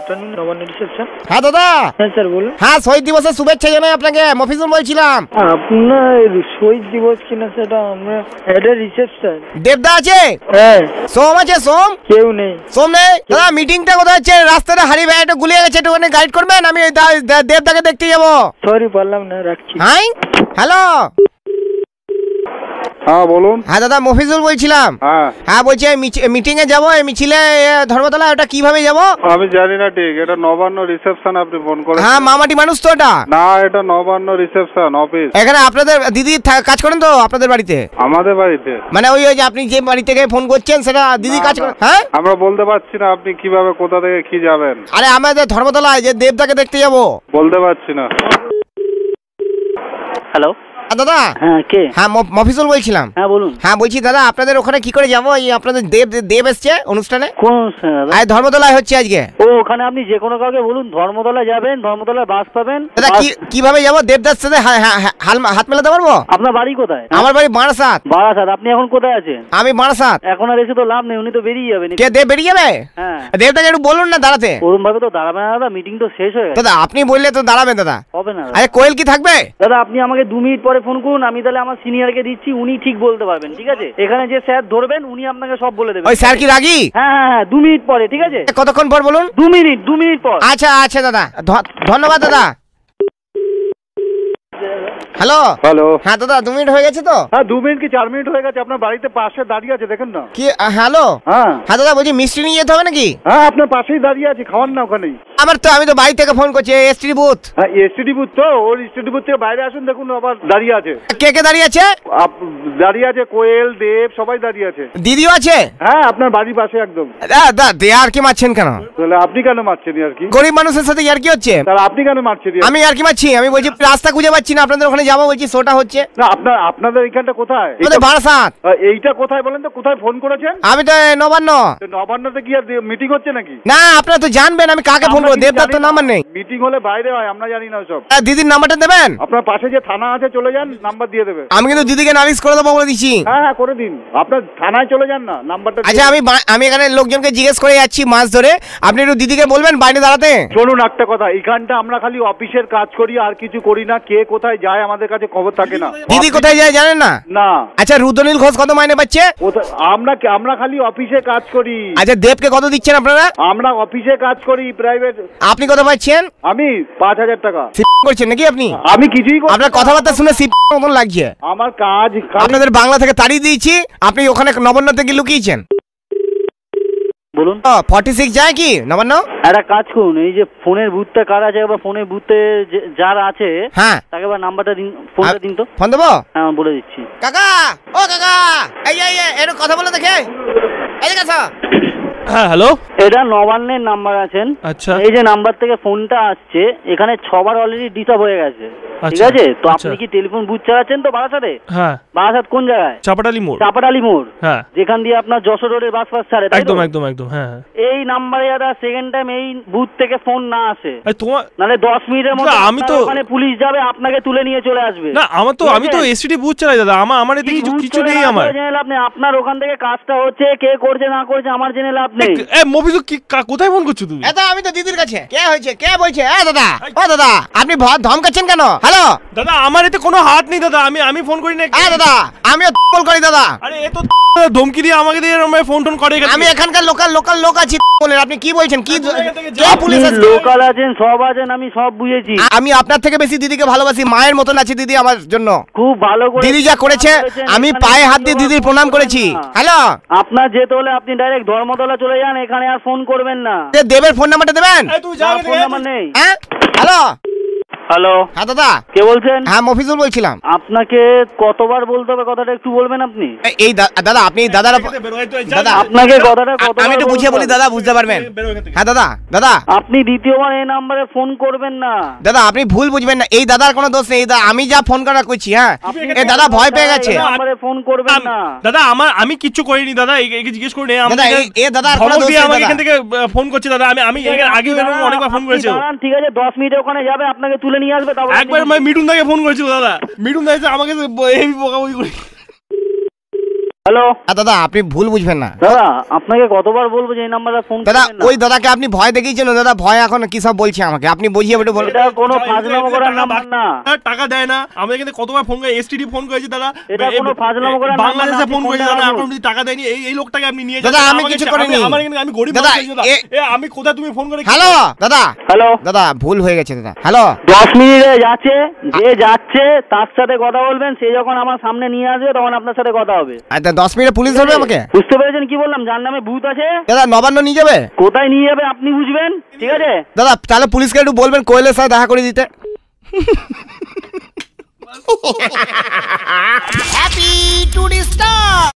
Afternoon Nabanna reception. হ্যাঁ দাদা। হ্যাঁ স্যার বলুন। হ্যাঁ শহীদ দিবসের শুভেচ্ছা জানাই আপনাকে, মফিজুল বলছিলাম। আপনার শহীদ দিবস কিনা সেটা আমরা এটা রিসেপশন। দেবদা আছে? হ্যাঁ। সোম আছে? সোম কেউ নেই। সোম নেই দাদা। মিটিংটা কোথায় হচ্ছে? রাস্তাটা হারি ভাই একটু গুলিয়ে গেছে, একটুখানি গাইড করবেন, আমি দেবদাকে দেখতে যাবো। সরি পারলাম না, রাখছি। Hi hello. হ্যাঁ বলুন। হ্যাঁ দাদা মফিজুল বলছিলাম। হ্যাঁ বলছি মিটিং এ যাবো, এই মিছিলে ধর্মতলা, ওটা কিভাবে যাবো? আমি জানি না ঠিক, এটা নবান্ন রিসেপশন আপনি ফোন করেন। হ্যাঁ মামাটি মানুষ তো এটা? না, এটা নবান্ন রিসেপশন অফিস। এখানে আপনাদের দিদি কাজ করেন তো আপনাদের বাড়িতে? আমাদের বাড়িতে মানে ওই যে আপনি যে বাড়ি থেকে ফোন করছেন সেটা দিদি কাজ করেন? হ্যাঁ আমরা বলতে পারছি না আপনি কিভাবে কোথা থেকে কি যাবেন। আরে আমাদের ধর্মতলায় যে দেবদাকে দেখতে যাবো। বলতে পারছি না। হ্যালো দাদা। হ্যাঁ কে? হ্যাঁ মফিজুল বলছিলাম। হ্যাঁ বলুন। হ্যাঁ বলছি দাদা আপনাদের ওখানে কি করে যাবো? এই আপনাদের দেব এসছে অনুষ্ঠানে। কোন অনুষ্ঠানে? আজ ধর্মতলায় হচ্ছে আজকে। ও ওখানে আপনি যে কোনো কাউকে বলুন ধর্মতলা যাবেন, ধর্মতলায় বাস পাবেন। দাদা কিভাবে যাবো? দেবদার সাথে হাত মেলাতে পারবো? আপনার বাড়ি কোথায়? আমার বাড়ি বারাসাত। বারাসাত। আপনি এখন কোথায় আছেন? আমি বারাসাত। এখন আর এসে তো লাভ নেই, উনি তো বেরিয়ে যাবেন। কে দেব বেরিয়ে যাবে? হ্যাঁ। দেবদাকে একটু বলুন না দাঁড়াতে। ওরকম ভাবে তো দাঁড়াবে না দাদা, মিটিং তো শেষ হয়ে গেছে। দাদা আপনি বললে তো দাঁড়াবেন দাদা। হবে না আরে কোয়েল কি থাকবে? দাদা আপনি আমাকে 2 মিনিট পরে ফোন করুন, আমি তাহলে আমার সিনিয়রকে দিচ্ছি, উনি ঠিক বলতে পারবেন। ঠিক আছে, এখানে যে স্যার ধরবেন উনি আপনাকে সব বলে দেবেন। ওই স্যার কি রাগি? হ্যাঁ হ্যাঁ হ্যাঁ 2 মিনিট পরে। ঠিক আছে, কতক্ষণ পর বলুন? 2 মিনিট পর। আচ্ছা আচ্ছা দাদা, ধন্যবাদ দাদা। Hello hello. হ্যাঁ দাদা 2 মিনিট হয়ে গেছে তো? হ্যাঁ 2 মিনিট কি 4 মিনিট হয়ে গেছে, আপনার বাড়িতে পাশে দাঁড়িয়ে আছে, দেখেন না। কি হ্যালো? হ্যাঁ হ্যাঁ দাদা বলছি মিষ্টি নিয়ে যেতে হবে নাকি? হ্যাঁ আপনার পাশেই দাঁড়িয়ে আছে, খাওয়ান না ওখানেই। আমি তো বাড়ি থেকে ফোন করছি, এসটি বুথ। হ্যাঁ এসটিডি বুথ তো, ওর এসটিডি বুথ থেকে বাইরে আসুন, দেখুন আবার দাঁড়িয়ে আছে। কে কে দাঁড়িয়ে আছে? দাঁড়িয়ে আছে কোয়েল, দেব, সবাই দাঁড়িয়ে আছে। দিদিও আছে? হ্যাঁ আপনার বাড়ির পাশে একদম। দাদা আর কি মারছেন কেন? তাহলে আপনি কেন মারছেন আর কি? গরিব মানুষের সাথে আর কি হচ্ছে? তাহলে আপনি কেন মারছেন? আমি আর কি মারছি? আমি বলছি রাস্তা খুঁজে পাচ্ছি না, আপনাদের ওখানে যাবো বলছি, শোটা হচ্ছে না। আপনাদের এইখানটা কোথায়? বারাসাত। এইটা কোথায় বলেন তো, কোথায় ফোন করেছেন? আমি তো নবান্ন। নবান্নতে কি আর মিটিং হচ্ছে নাকি? না আপনারা তো জানবেন আমি কাকে ফোন করবো, দেবদার তো নাম্বার নেই। মিটিং হলে বাইরে হয়, আমরা জানি না সব। দিদির নাম্বারটা দেবেন? আপনার পাশে যে থানা আছে চলে যান, নাম্বার দিয়ে দেবে। আমি কিন্তু দিদিকে নালিশ করে দেবো বলে দিচ্ছি। হ্যাঁ হ্যাঁ করে দিন, আপনার থানায় চলে যান না, নাম্বারটা। আচ্ছা আমি এখানে লোকজনকে জিজ্ঞেস করে যাচ্ছি মাছ ধরে, আপনি একটু দিদিকে বলবেন বাইরে দাঁড়াতে। শুনুন একটা কথা, এইখানটা আমরা খালি অফিসের কাজ করি, আর কিছু করি না। কে কোথায় যায় আমাদের কাছে খবর থাকে না। দিদি কোথায় যায় জানেন না? না। আচ্ছা রুদ্রনীল ঘোষ কত মাইনে পাচ্ছে? আমরা খালি অফিসে কাজ করি। আচ্ছা দেবকে কত দিচ্ছেন আপনারা? আমরা অফিসে কাজ করি, প্রাইভেট। আপনি কত পাচ্ছেন? আমি 5000 টাকা। করছেন নাকি আপনি? আমি কিছুই করি। আপনার কথাবার্তা শুনে মতন লাগছে। আমার কাজ আপনাদের বাংলা থেকে তাড়িয়ে দিয়েছি, আপনি ওখানে নবান্নতে কি লুকিয়েছেন? বলুন। 46 যায় কি নবান্ন? একটা কাজ করুন, এই যে ফোনের বুথটা কার আছে বা ফোনের বুথে যার আছে হ্যাঁ তাকে বা নাম্বারটা দিন, ফোনটা দিন তো। ফোন দেবো? হ্যাঁ বলে দিচ্ছি। কাকা ও কাকা, এই একটু কথা বলে দেখে। এই কাকা। হ্যাঁ হ্যালো, এটা নবান্নের নাম্বার আছেন। আচ্ছা। এই যে নাম্বার থেকে ফোনটা আসছে, এখানে 6 বার অলরেডি ডিস্টার্ব হয়ে গেছে। ঠিক আছে, তো আপনি কি টেলিফোন বুথ চালাচ্ছেন তো বারাসাতে? হ্যাঁ। বারাসাত কোন জায়গায়? চাপাটালি মোড়। চাপাটালি মোড়। হ্যাঁ। যেখান দিয়ে আপনার যশোর রোডের বাস ফাস ছাড়ে। একদম একদম একদম। হ্যাঁ। এই নাম্বারে যারা সেকেন্ড টাইম এই বুথ থেকে ফোন না আসে, তোমার নালে 10 মিনিটের মধ্যে আমি তো ওখানে পুলিশ যাবে, আপনাকে তুলে নিয়ে চলে আসবে। না আমি তো এসটিডি বুথ চালাই দাদা, আমার এতে কিছু নেই। আমার জেনে লাভ নেই, আপনার ওখান থেকে কাজটা হচ্ছে, কে করছে না করছে আমার জেনে লাভ নেই। মফিজুল কি কোথায় ফোন করছো তুমি? এটা আমি তো দিদির কাছে। কে হয়েছে? কে বলছে? দাদা ও দাদা আপনি ধমকাচ্ছেন কেন? হ্যালো দাদা, আমার এতে কোনো হাত নেই দাদা, আমি ফোন করি না। দাদা আমিও কল করি দাদা। আরে এ তো ধমকি দিয়ে আমাকে দিয়ে ফোন করে। আমি এখানকার লোকাল লোক আছি বলেন, আপনি কি বলছেন? কি পুলিশ আছে? লোকাল আছেন, সব আছেন, আমি সব বুঝেছি। আমি আপনার থেকে বেশি দিদিকে ভালোবাসি, মায়ের মতন আছে দিদি আমার জন্য। খুব ভালো করে দিদি যা করেছে আমি পায়ে হাত দিয়ে দিদির প্রণাম করেছি। হ্যালো আপনার যেতে হলে আপনি ডাইরেক্ট ধর্মতলা চলে যান, এখানে আর ফোন করবেন না। দেবের ফোন নাম্বারটা দেবেন? ফোন নাম্বার নেই। হ্যাঁ হ্যালো হ্যালো। হ্যাঁ দাদা। কে বলছেন? হ্যাঁ মফিজুল বলছিলাম। আপনাকে কতবার বলতে হবে কথাটা একটু বলবেন আপনি? এই দাদা আপনি দাদার দাদা আপনাকে কথাটা আমি একটু বুঝিয়ে বলি দাদা, বুঝতে পারবেন। হ্যাঁ দাদা আপনি দ্বিতীয়বার এই নাম্বারে ফোন করবেন না। দাদা আপনি ভুল বুঝবেন না, এই দাদার কোনো দোষ নেই। আমি যা ফোন করা করছি। হ্যাঁ এই দাদা ভয় পেয়ে গেছে। নাম্বারে ফোন করবেন না দাদা। আমি কিচ্ছু করিনি দাদা, একে জিজ্ঞেস করিনি। দাদা এই দাদার কোনো দোষ নেই। আমাকে এখান থেকে ফোন করছে দাদা। আমি আগে অনেকবার ফোন করেছি। ঠিক আছে 10 মিনিটে ওখানে যাবে, আপনাকে তুলে নিয়ে আসবে। একবার মিঠুন দাকে ফোন করেছিল দাদা, মিঠুন দা এসে আমাকে বকাবকি করে হ্যালো দাদা আপনি ভুল বুঝবেন না দাদা, আপনাকে কতবার বলবো যে এই নাম্বারে ফোন দাদা। করবেন না? ওই দাদাকে আপনি ভয় দেখিয়েছেন, দাদা ভয় এখন কি সব বলছে আমাকে, আপনি বুঝিয়ে একটু বলুন। এটা কোনো ফাজলামো করার নাম্বার না। টাকা দেয় না আমাদের এখানে কতবার ফোন করে, এসটিডি ফোন করেছে দাদা, এটা কোনো ফাজলামো করার নাম্বার না। বাংলাদেশে ফোন করেছে দাদা, আপনি এখন যদি টাকা দেয়নি এই লোকটাকে আপনি নিয়ে দাদা, আমি কিছু করিনি। আমি গরিব দাদা, মানুষ দাদা, আমি কোথায় তুমি ফোন করে হ্যালো দাদা, হ্যালো দাদা ভুল হয়ে গেছে দাদা। হ্যালো 10 মিনিটে যাচ্ছে, যে যাচ্ছে তার সাথে কথা বলবেন, সে যখন আমার সামনে নিয়ে আসবে তখন আপনার সাথে কথা হবে। আচ্ছা 10 মিনিটে পুলিশ ধরবে আমাকে? বুঝতে পেরেছেন কি বললাম? যার নামে ভূত আছে দাদা নবান্ন নিয়ে যাবে? কোথায় নিয়ে যাবে আপনি বুঝবেন, ঠিক আছে? দাদা তাহলে পুলিশকে একটু বলবেন কোয়েলের সাথে দেখা করে দিতে। Happy today star.